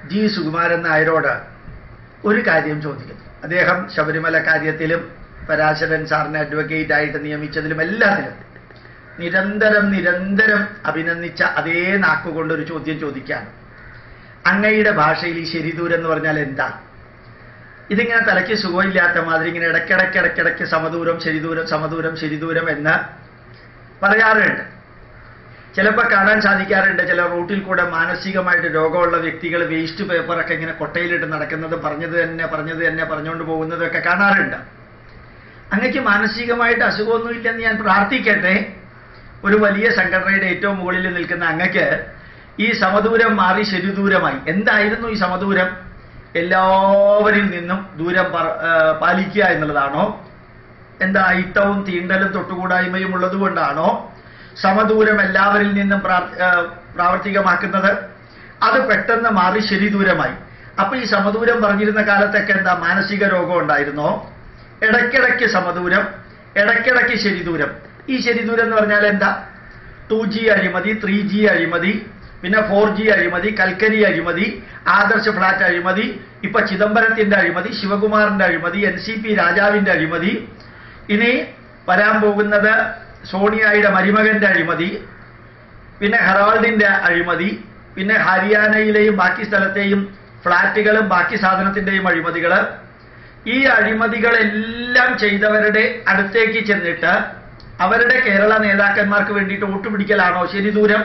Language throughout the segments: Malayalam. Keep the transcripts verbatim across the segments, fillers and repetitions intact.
ജി സുകുമാരൻ നായരോട് ഒരു കാര്യം ചോദിക്കുന്നു. അദ്ദേഹം ശബരിമല കാര്യത്തിലും പരാശരൻ സാറിനെ അഡ്വക്കേറ്റ് ആയിട്ട് നിയമിച്ചതിലും എല്ലാത്തിലും നിരന്തരം നിരന്തരം അഭിനന്ദിച്ച അതേ നാക്കുകൊണ്ടൊരു ചോദ്യം ചോദിക്കുകയാണ്. അങ്ങയുടെ ഭാഷയിൽ ഈ ശരിദൂരം എന്ന് പറഞ്ഞാൽ എന്താ? ഇതിങ്ങനെ തലയ്ക്ക് സുഖമില്ലാത്ത മാതിരി ഇങ്ങനെ ഇടയ്ക്കിടയ്ക്ക് ഇടയ്ക്കിടയ്ക്ക് സമദൂരം ശരിദൂരം സമദൂരം ശരിദൂരം എന്ന് പറയാറുണ്ട്. ചിലപ്പോൾ കാണാൻ സാധിക്കാറുണ്ട് ചില റൂട്ടിൽ കൂടെ മാനസികമായിട്ട് രോഗമുള്ള വ്യക്തികൾ വേസ്റ്റ് പേപ്പറൊക്കെ ഇങ്ങനെ കൊട്ടയിലിട്ട് നടക്കുന്നത് പറഞ്ഞത് തന്നെ പറഞ്ഞത് തന്നെ പറഞ്ഞുകൊണ്ട് പോകുന്നതൊക്കെ കാണാറുണ്ട്. അങ്ങക്ക് മാനസികമായിട്ട് അസുഖമൊന്നുമില്ലെന്ന് ഞാൻ പ്രാർത്ഥിക്കട്ടെ. ഒരു വലിയ സംഘടനയുടെ ഏറ്റവും മുകളിൽ നിൽക്കുന്ന അങ്ങക്ക് ഈ സമദൂരം മാറി ശരിദൂരമായി. എന്തായിരുന്നു ഈ സമദൂരം? എല്ലാവരിൽ നിന്നും ദൂരം പാലിക്കുക എന്നുള്ളതാണോ? എന്താ ഇട്ടവും തീണ്ടലും തൊട്ടുകൂടായ്മയും ഉള്ളതുകൊണ്ടാണോ സമദൂരം എല്ലാവരിൽ നിന്നും പ്രാവർത്തികമാക്കുന്നത്? അത് പെട്ടെന്ന് മാറി ശരിദൂരമായി. അപ്പൊ ഈ സമദൂരം പറഞ്ഞിരുന്ന കാലത്തൊക്കെ എന്താ മാനസിക രോഗം ഉണ്ടായിരുന്നോ? ഇടയ്ക്കിടയ്ക്ക് സമദൂരം, ഇടയ്ക്കിടയ്ക്ക് ശരിദൂരം. ഈ ശരിദൂരം എന്ന് പറഞ്ഞാൽ എന്താ? ടു ജി അഴിമതി, ത്രീ ജി അഴിമതി, പിന്നെ ഫോർ ജി അഴിമതി, കൽക്കരി അഴിമതി, ആദർശ ഫ്ലാറ്റ് അഴിമതി, ഇപ്പൊ ചിദംബരത്തിന്റെ അഴിമതി, ശിവകുമാറിന്റെ അഴിമതി, എൻ സി പി രാജാവിന്റെ അഴിമതി, ഇനി വരാൻ പോകുന്നത് സോണിയയുടെ മരുമകന്റെ അഴിമതി, പിന്നെ ഹെറാൾഡിന്റെ അഴിമതി, പിന്നെ ഹരിയാനയിലെയും ബാക്കി സ്ഥലത്തെയും ഫ്ളാറ്റുകളും ബാക്കി സാധനത്തിന്റെയും അഴിമതികൾ. ഈ അഴിമതികളെല്ലാം ചെയ്തവരുടെ അടുത്തേക്ക് ചെന്നിട്ട് അവരുടെ കേരള നേതാക്കന്മാർക്ക് വേണ്ടിയിട്ട് വോട്ടുപിടിക്കലാണോ ശരിദൂരം?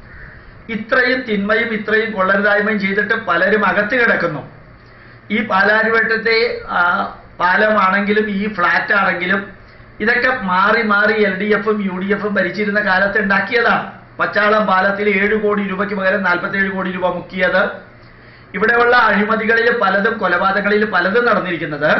ഇത്രയും തിന്മയും ഇത്രയും കൊള്ളരുതായ്മയും ചെയ്തിട്ട് പലരും അകത്ത് കിടക്കുന്നു. ഈ പാലാരിവട്ടത്തെ പാലമാണെങ്കിലും ഈ ഫ്ളാറ്റ് ആണെങ്കിലും ഇതൊക്കെ മാറി മാറി എൽ ഡി എഫും യു ഡി എഫും ഭരിച്ചിരുന്ന കാലത്ത് ഉണ്ടാക്കിയതാണ്. പച്ചാളം പാലത്തിൽ ഏഴ് കോടി രൂപയ്ക്ക് പകരം നാൽപ്പത്തേഴ് കോടി രൂപ മുക്കിയത്. ഇവിടെയുള്ള അഴിമതികളിൽ പലതും കൊലപാതകങ്ങളിൽ പലതും നടന്നിരിക്കുന്നത്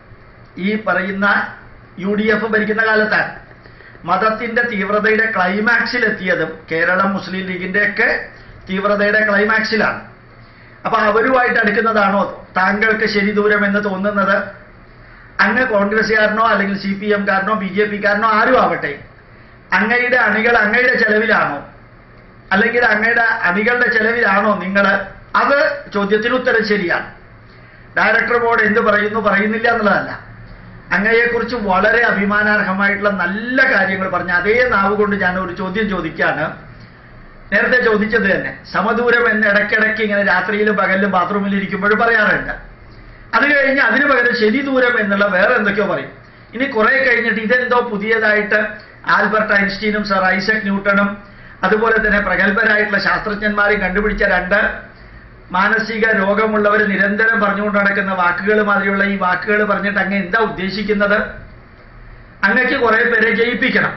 ഈ പറയുന്ന യു ഡി എഫ് ഭരിക്കുന്ന കാലത്താണ്. മതത്തിന്റെ തീവ്രതയുടെ ക്ലൈമാക്സിലെത്തിയതും കേരളം മുസ്ലിം ലീഗിന്റെ ഒക്കെ തീവ്രതയുടെ ക്ലൈമാക്സിലാണ്. അപ്പൊ അവരുമായിട്ട് അടുക്കുന്നതാണോ താങ്കൾക്ക് ശരിദൂരം എന്ന് തോന്നുന്നത്? അങ്ങ് കോൺഗ്രസ്സുകാരനോ അല്ലെങ്കിൽ സി പി എംകാരനോ ബി ജെ പിക്കാരനോ ആരും ആവട്ടെ, അങ്ങയുടെ അണികൾ അങ്ങയുടെ ചെലവിലാണോ അല്ലെങ്കിൽ അങ്ങയുടെ അണികളുടെ ചെലവിലാണോ നിങ്ങൾ? അത് ചോദ്യത്തിന് ഉത്തരം ശരിയാണ്. ഡയറക്ടർ ബോർഡ് എന്ത് പറയുന്നു പറയുന്നില്ല എന്നുള്ളതല്ല. അങ്ങയെക്കുറിച്ച് വളരെ അഭിമാനാർഹമായിട്ടുള്ള നല്ല കാര്യങ്ങൾ പറഞ്ഞ അതേ നാവ് കൊണ്ട് ഞാൻ ഒരു ചോദ്യം ചോദിക്കുകയാണ്. നേരത്തെ ചോദിച്ചത് തന്നെ സമദൂരം എന്ന് ഇടയ്ക്കിടയ്ക്ക് ഇങ്ങനെ രാത്രിയിലും പകലിലും ബാത്റൂമിൽ ഇരിക്കുമ്പോഴും പറയാറുണ്ട്. അത് കഴിഞ്ഞ് അതിന് പകരം ശരിദൂരം എന്നുള്ള വേറെ എന്തൊക്കെയോ പറയും. ഇനി കുറെ കഴിഞ്ഞിട്ട് ഇതെന്തോ പുതിയതായിട്ട് ആൽബർട്ട് ഐൻസ്റ്റീനും സർ ഐസക് ന്യൂട്ടണും അതുപോലെ തന്നെ പ്രഗത്ഭരായിട്ടുള്ള ശാസ്ത്രജ്ഞന്മാരും കണ്ടുപിടിച്ച രണ്ട് മാനസിക രോഗമുള്ളവർ നിരന്തരം പറഞ്ഞുകൊണ്ട് നടക്കുന്ന വാക്കുകൾ മാതിരിയുള്ള ഈ വാക്കുകൾ പറഞ്ഞിട്ട് അങ്ങ് എന്താ ഉദ്ദേശിക്കുന്നത്? അങ്ങക്ക് കുറെ പേരെ ജയിപ്പിക്കണം.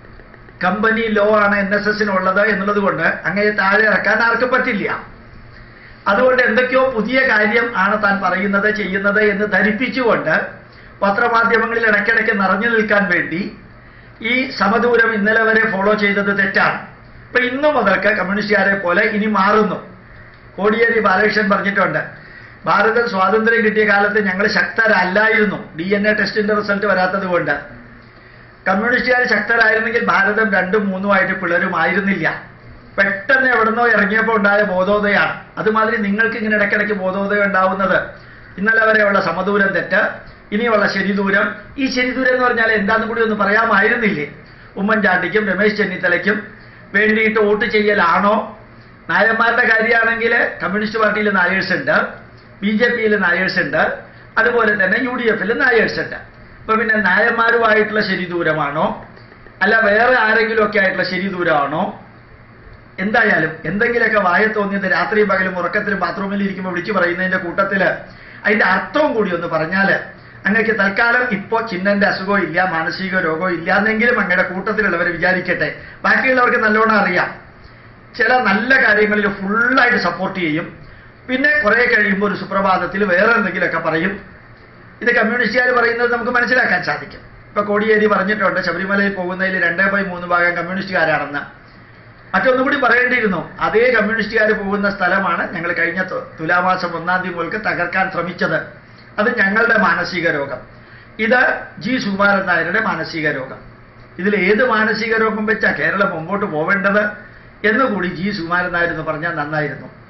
കമ്പനി ലോ ആണ് എൻ എസ് എസിനുള്ളത് എന്നുള്ളത് കൊണ്ട് അങ്ങയെ താഴെ ഇറക്കാൻ ആർക്കും പറ്റില്ല. അതുകൊണ്ട് എന്തൊക്കെയോ പുതിയ കാര്യം ആണ് താൻ പറയുന്നത് ചെയ്യുന്നത് എന്ന് ധരിപ്പിച്ചുകൊണ്ട് പത്രമാധ്യമങ്ങളിൽ ഇടയ്ക്കിടയ്ക്ക് നിറഞ്ഞു നിൽക്കാൻ വേണ്ടി ഈ സമദൂരം ഇന്നലെ വരെ ഫോളോ ചെയ്തത് തെറ്റാണ്. ഇപ്പൊ ഇന്നു മുതൽക്ക് കമ്മ്യൂണിസ്റ്റുകാരെ പോലെ ഇനി മാറുന്നു. കോടിയേരി ബാലകൃഷ്ണൻ പറഞ്ഞിട്ടുണ്ട്, ഭാരതം സ്വാതന്ത്ര്യം കിട്ടിയ കാലത്ത് ഞങ്ങൾ ശക്തരല്ലായിരുന്നു, ഡി എൻ എ ടെസ്റ്റിന്റെ റിസൾട്ട് വരാത്തത് കൊണ്ട്. കമ്മ്യൂണിസ്റ്റുകാർ ശക്തരായിരുന്നെങ്കിൽ ഭാരതം രണ്ടും മൂന്നുമായിട്ട് പിളരുമായിരുന്നില്ല. പെട്ടെന്ന് എവിടുന്നോ ഇറങ്ങിയപ്പോൾ ഉണ്ടായ ബോധോദയാണ്. അതുമാതിരി നിങ്ങൾക്ക് ഇങ്ങനെ ഇടയ്ക്കിടയ്ക്ക് ബോധോദയം ഉണ്ടാവുന്നത്. ഇന്നലെ വരെയുള്ള സമദൂരം തെറ്റ്, ഇനിയുള്ള ശരിദൂരം. ഈ ശരിദൂരം എന്ന് പറഞ്ഞാൽ എന്താന്ന് കൂടി ഒന്ന് പറയാമായിരുന്നില്ലേ? ഉമ്മൻചാണ്ടിക്കും രമേശ് ചെന്നിത്തലയ്ക്കും വേണ്ടിയിട്ട് വോട്ട് ചെയ്യലാണോ? നായന്മാരുടെ കാര്യമാണെങ്കിൽ കമ്മ്യൂണിസ്റ്റ് പാർട്ടിയിൽ നായേഴ്സ് ഉണ്ട്, ബി ജെ പിയിൽ നായേഴ്സ് ഉണ്ട്, അതുപോലെ തന്നെ യു ഡി എഫിൽ നായേഴ്സ് ഉണ്ട്. അപ്പൊ പിന്നെ നായന്മാരുമായിട്ടുള്ള ശരിദൂരമാണോ അല്ല വേറെ ആരെങ്കിലും ഒക്കെ ആയിട്ടുള്ള ശരിദൂരമാണോ? എന്തായാലും എന്തെങ്കിലുമൊക്കെ വായ തോന്നിയത് രാത്രിയും പകലും ഉറക്കത്തിലും ബാത്റൂമിൽ ഇരിക്കുമ്പോൾ വിളിച്ചു പറയുന്നതിന്റെ കൂട്ടത്തില് അതിന്റെ അർത്ഥവും കൂടി ഒന്ന് പറഞ്ഞാല് അങ്ങക്ക് തൽക്കാലം ഇപ്പോ ചിഹ്നന്റെ അസുഖവും ഇല്ല, മാനസിക രോഗവും ഇല്ല എന്നെങ്കിലും അങ്ങയുടെ കൂട്ടത്തിലുള്ളവർ വിചാരിക്കട്ടെ. ബാക്കിയുള്ളവർക്ക് നല്ലോണം അറിയാം. ചില നല്ല കാര്യങ്ങളിൽ ഫുള്ളായിട്ട് സപ്പോർട്ട് ചെയ്യും, പിന്നെ കുറെ കഴിയുമ്പോൾ ഒരു സുപ്രഭാതത്തിൽ വേറെ എന്തെങ്കിലുമൊക്കെ പറയും. ഇത് കമ്മ്യൂണിസ്റ്റുകാർ പറയുന്നത് നമുക്ക് മനസ്സിലാക്കാൻ സാധിക്കും. ഇപ്പൊ കോടിയേരി പറഞ്ഞിട്ടുണ്ട് ശബരിമലയിൽ പോകുന്നതിൽ രണ്ടേ ബൈ മൂന്ന് ഭാഗം കമ്മ്യൂണിസ്റ്റുകാരാണെന്ന്. മറ്റൊന്നുകൂടി പറയേണ്ടിയിരുന്നു, അതേ കമ്മ്യൂണിസ്റ്റുകാർ പോകുന്ന സ്ഥലമാണ് ഞങ്ങൾ കഴിഞ്ഞ തുലാമാസം ഒന്നാം തീയതി മുതൽക്ക് തകർക്കാൻ ശ്രമിച്ചത്. അത് ഞങ്ങളുടെ മാനസിക രോഗം. ഇത് ജി സുകുമാരൻ നായരുടെ മാനസിക രോഗം. ഇതിൽ ഏത് മാനസിക രോഗം വെച്ചാ കേരളം മുമ്പോട്ട് പോവേണ്ടത് എന്നുകൂടി ജി സുകുമാരൻ നായർ എന്ന് പറഞ്ഞാൽ നന്നായിരുന്നു.